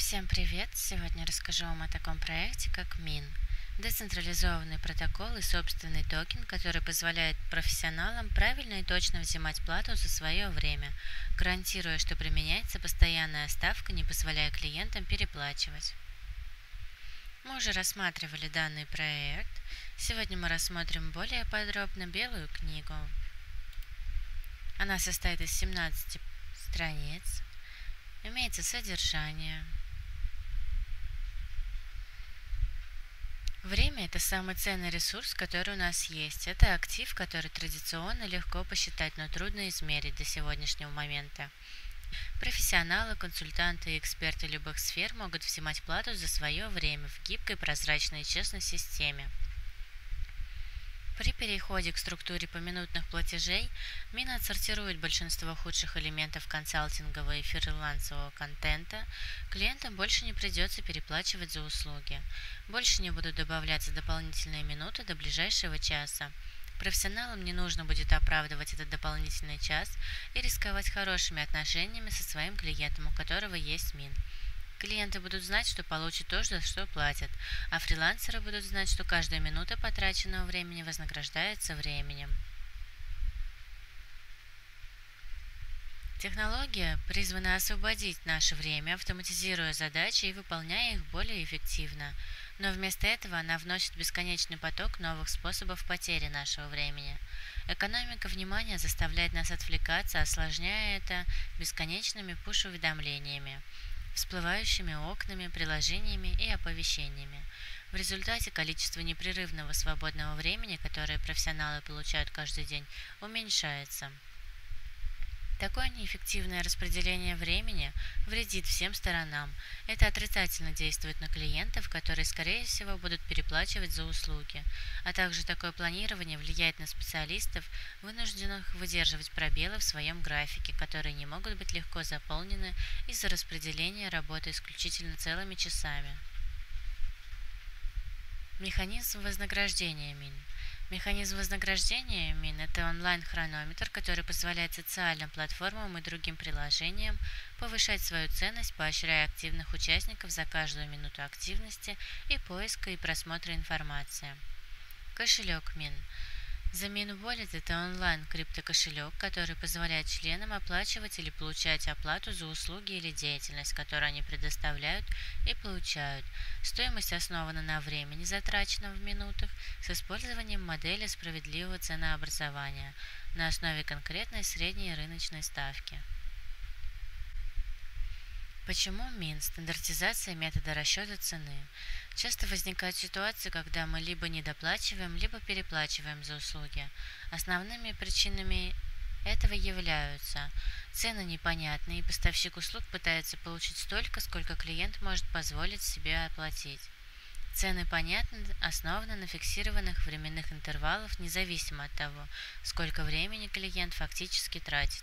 Всем привет! Сегодня расскажу вам о таком проекте, как Min. Децентрализованный протокол и собственный токен, который позволяет профессионалам правильно и точно взимать плату за свое время, гарантируя, что применяется постоянная ставка, не позволяя клиентам переплачивать. Мы уже рассматривали данный проект. Сегодня мы рассмотрим более подробно белую книгу. Она состоит из 17 страниц. Имеется содержание. Время – это самый ценный ресурс, который у нас есть. Это актив, который традиционно легко посчитать, но трудно измерить до сегодняшнего момента. Профессионалы, консультанты и эксперты любых сфер могут взимать плату за свое время в гибкой, прозрачной и честной системе. При переходе к структуре поминутных платежей Мина отсортирует большинство худших элементов консалтингового и фрилансового контента. Клиентам больше не придется переплачивать за услуги. Больше не будут добавляться дополнительные минуты до ближайшего часа. Профессионалам не нужно будет оправдывать этот дополнительный час и рисковать хорошими отношениями со своим клиентом, у которого есть Мин. Клиенты будут знать, что получат то, за что платят, а фрилансеры будут знать, что каждая минута потраченного времени вознаграждается временем. Технология призвана освободить наше время, автоматизируя задачи и выполняя их более эффективно. Но вместо этого она вносит бесконечный поток новых способов потери нашего времени. Экономика внимания заставляет нас отвлекаться, осложняя это бесконечными пуш-уведомлениями, всплывающими окнами, приложениями и оповещениями. В результате количество непрерывного свободного времени, которое профессионалы получают каждый день, уменьшается. Такое неэффективное распределение времени вредит всем сторонам. Это отрицательно действует на клиентов, которые, скорее всего, будут переплачивать за услуги. А также такое планирование влияет на специалистов, вынужденных выдерживать пробелы в своем графике, которые не могут быть легко заполнены из-за распределения работы исключительно целыми часами. Механизм вознаграждения Мин. Механизм вознаграждения Мин – это онлайн-хронометр, который позволяет социальным платформам и другим приложениям повышать свою ценность, поощряя активных участников за каждую минуту активности и поиска и просмотра информации. Кошелек Мин. The Min Wallet – это онлайн-криптокошелек, который позволяет членам оплачивать или получать оплату за услуги или деятельность, которую они предоставляют и получают. Стоимость основана на времени, затраченном в минутах, с использованием модели справедливого ценообразования на основе конкретной средней рыночной ставки. Почему МИН – стандартизация метода расчета цены? Часто возникают ситуации, когда мы либо недоплачиваем, либо переплачиваем за услуги. Основными причинами этого являются цены непонятные, и поставщик услуг пытается получить столько, сколько клиент может позволить себе оплатить. Цены понятны, основаны на фиксированных временных интервалах, независимо от того, сколько времени клиент фактически тратит.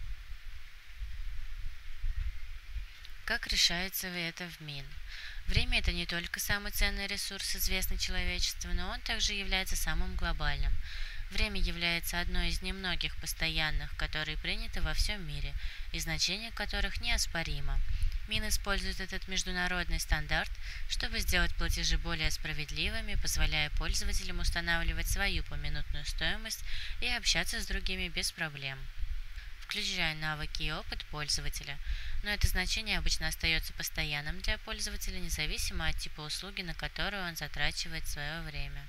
Как решается это в Мин? Время – это не только самый ценный ресурс, известный человечеству, но он также является самым глобальным. Время является одной из немногих постоянных, которые приняты во всем мире, и значение которых неоспоримо. Мин использует этот международный стандарт, чтобы сделать платежи более справедливыми, позволяя пользователям устанавливать свою поминутную стоимость и общаться с другими без проблем, включая навыки и опыт пользователя, но это значение обычно остается постоянным для пользователя, независимо от типа услуги, на которую он затрачивает свое время.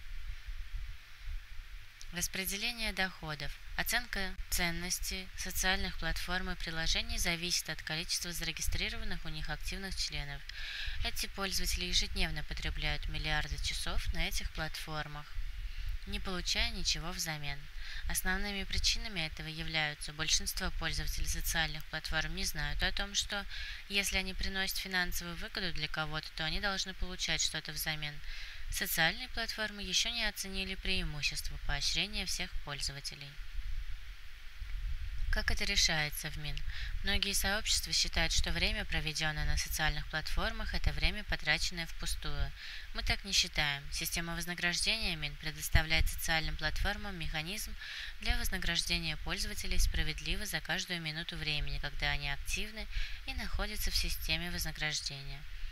Распределение доходов. Оценка ценности социальных платформ и приложений зависит от количества зарегистрированных у них активных членов. Эти пользователи ежедневно потребляют миллиарды часов на этих платформах, не получая ничего взамен. Основными причинами этого являются: большинство пользователей социальных платформ не знают о том, что если они приносят финансовую выгоду для кого-то, то они должны получать что-то взамен. Социальные платформы еще не оценили преимущества поощрения всех пользователей. Как это решается в Мин? Многие сообщества считают, что время, проведенное на социальных платформах, это время, потраченное впустую. Мы так не считаем. Система вознаграждения Мин предоставляет социальным платформам механизм для вознаграждения пользователей справедливо за каждую минуту времени, когда они активны и находятся в системе вознаграждения.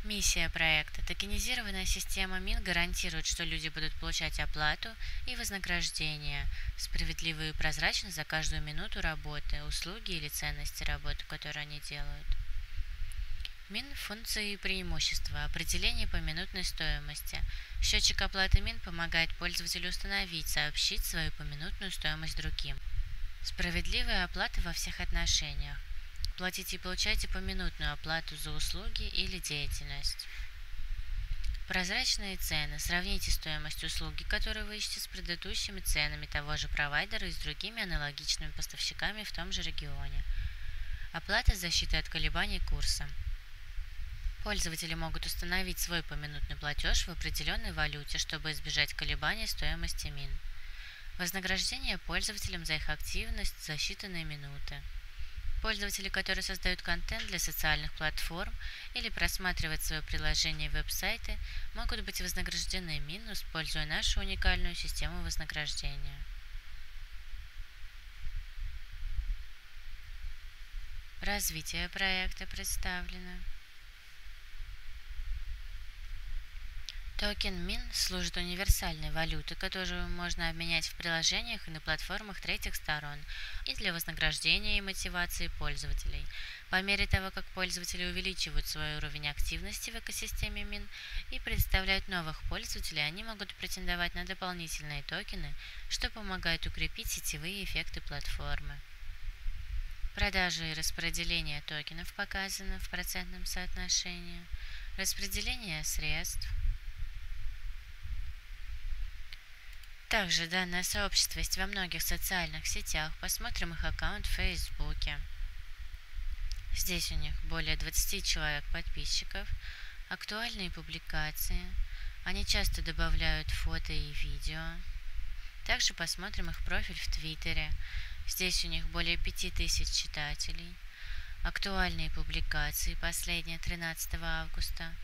Миссия проекта. Токенизированная система МИН гарантирует, что люди будут получать оплату и вознаграждение справедливо и прозрачно за каждую минуту работы, услуги или ценности работы, которую они делают. МИН – функции и преимущества, определение поминутной стоимости. Счетчик оплаты МИН помогает пользователю установить, сообщить свою поминутную стоимость другим. Справедливая оплата во всех отношениях. Платите и получайте поминутную оплату за услуги или деятельность. Прозрачные цены. Сравните стоимость услуги, которую вы ищете, с предыдущими ценами того же провайдера и с другими аналогичными поставщиками в том же регионе. Оплата с защитой от колебаний курса. Пользователи могут установить свой поминутный платеж в определенной валюте, чтобы избежать колебаний стоимости МИН. Вознаграждение пользователям за их активность за считанные минуты. Пользователи, которые создают контент для социальных платформ или просматривают свое приложение и веб-сайты, могут быть вознаграждены МИН, используя нашу уникальную систему вознаграждения. Развитие проекта представлено. Токен МИН служит универсальной валютой, которую можно обменять в приложениях и на платформах третьих сторон, и для вознаграждения и мотивации пользователей. По мере того, как пользователи увеличивают свой уровень активности в экосистеме МИН и представляют новых пользователей, они могут претендовать на дополнительные токены, что помогает укрепить сетевые эффекты платформы. Продажи и распределение токенов показано в процентном соотношении. Распределение средств. Также данное сообщество есть во многих социальных сетях. Посмотрим их аккаунт в Фейсбуке. Здесь у них более 20 человек подписчиков. Актуальные публикации. Они часто добавляют фото и видео. Также посмотрим их профиль в Твиттере. Здесь у них более 5000 читателей. Актуальные публикации, последние 13 августа.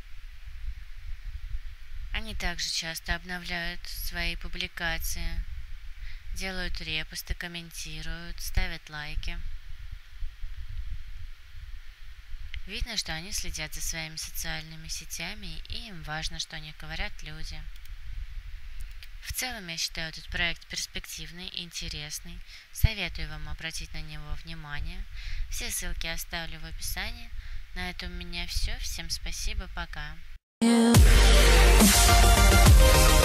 Они также часто обновляют свои публикации, делают репосты, комментируют, ставят лайки. Видно, что они следят за своими социальными сетями, и им важно, что о них говорят люди. В целом, я считаю этот проект перспективный и интересный. Советую вам обратить на него внимание. Все ссылки оставлю в описании. На этом у меня все. Всем спасибо, пока.